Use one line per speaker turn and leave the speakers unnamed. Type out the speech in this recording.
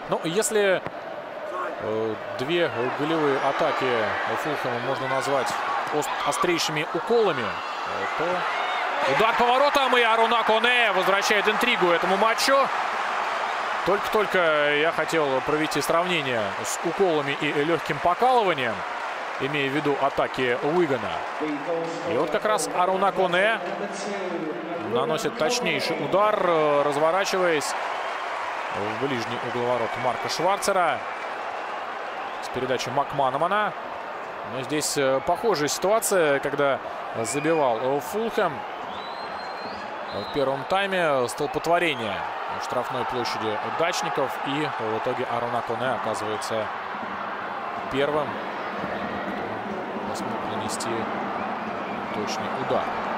Ну, если две голевые атаки Фулхэма можно назвать острейшими уколами, то удар поворотом, и Аруна Коне возвращает интригу этому матчу. Только-только я хотел провести сравнение с уколами и легким покалыванием, имея в виду атаки Уигана. И вот как раз Аруна Коне наносит точнейший удар, разворачиваясь в ближний угол ворот Марка Шварцера с передачи Макманамана. Но здесь похожая ситуация, когда забивал Фулхэм в первом тайме, столпотворение в штрафной площади дачников. И в итоге Аруна Коне оказывается первым, кто смог нанести точный удар.